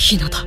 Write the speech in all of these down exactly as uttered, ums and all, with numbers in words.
Hinata.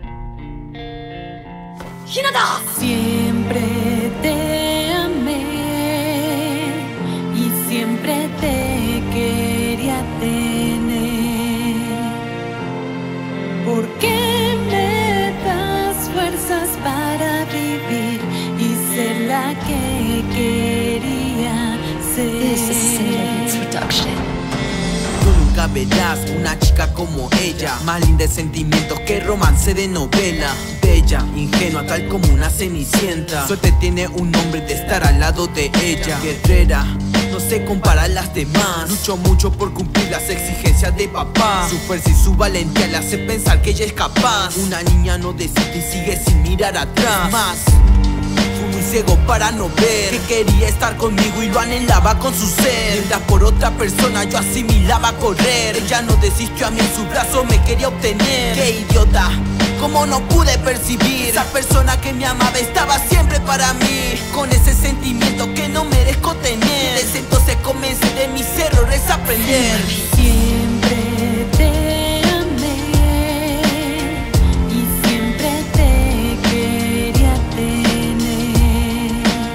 ¡Hinata! Siempre te amé y siempre te quería tener. ¿Por qué me das fuerzas para vivir y ser la que quería ser? This is Cinemabeats Production. Tú nunca verás una chica como ella, más linda de sentimientos que romance de novela. Bella, ingenua, tal como una cenicienta. Suerte tiene un hombre de estar al lado de ella. Guerrera, no se compara a las demás. Luchó mucho por cumplir las exigencias de papá. Su fuerza y su valentía le hace pensar que ella es capaz. Una niña no decide y sigue sin mirar atrás. Más, fui muy ciego para no ver que quería estar conmigo y lo anhelaba con su ser. Mientras por otra persona yo asimilaba correr. Ella no desistió, a mí en su brazo me quería obtener. ¡Qué idiota! Como no pude percibir, esa persona que me amaba estaba siempre para mí, con ese sentimiento que no merezco tener. Desde entonces comencé de mis errores a aprender. Siempre te amé y siempre te quería tener.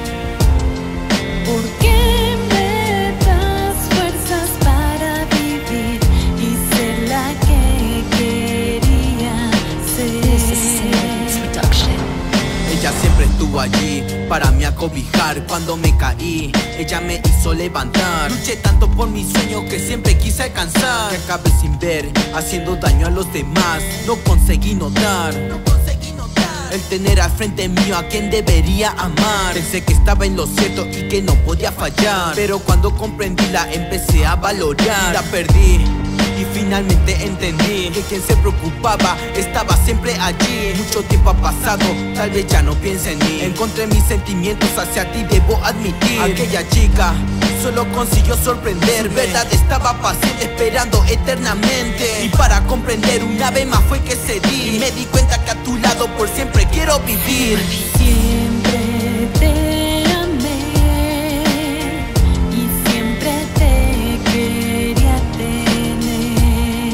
¿Por qué me das fuerzas para vivir y ser la que quería ser? This is Cinemabeats Production. Ella siempre estuvo allí para mí acobijar cuando me caí. Ella me hizo levantar. Luché tanto por mis sueños que siempre quise alcanzar. Que acabé sin ver, haciendo daño a los demás. No conseguí notar, no conseguí notar el tener al frente mío a quien debería amar. Pensé que estaba en lo cierto y que no podía fallar, pero cuando comprendí la empecé a valorar. La perdí y finalmente entendí que quien se preocupaba estaba siempre allí. Mucho tiempo ha pasado, tal vez ya no piense en mí. Encontré mis sentimientos hacia ti, debo admitir. Aquella chica solo consiguió sorprender. Verdad, estaba paciente esperando eternamente. Y para comprender una vez más fue que cedí. Y me di cuenta que a tu lado por siempre quiero vivir. Siempre te amé y siempre te quería tener.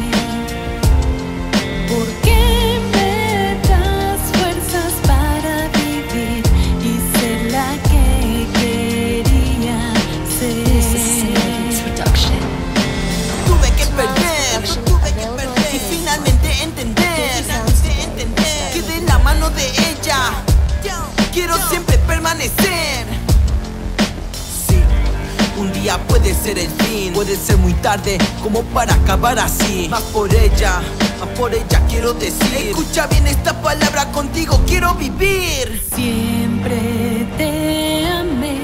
¿Por qué me das fuerzas para vivir y ser la que quería This is ser? Cinemabeats Production. Tuve que perder, tuve que perder y finalmente entender, finalmente entender que de la mano de ella quiero siempre permanecer. Sí, un día puede ser el fin, puede ser muy tarde como para acabar así. Más por ella, más por ella quiero decir. Escucha bien esta palabra, contigo quiero vivir. Siempre te amé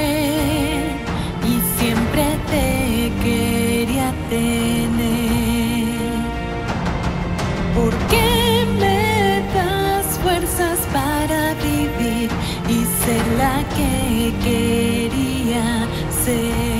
y siempre te quería tener. ¿Por qué me das fuerzas para vivir y ser la que quería ser?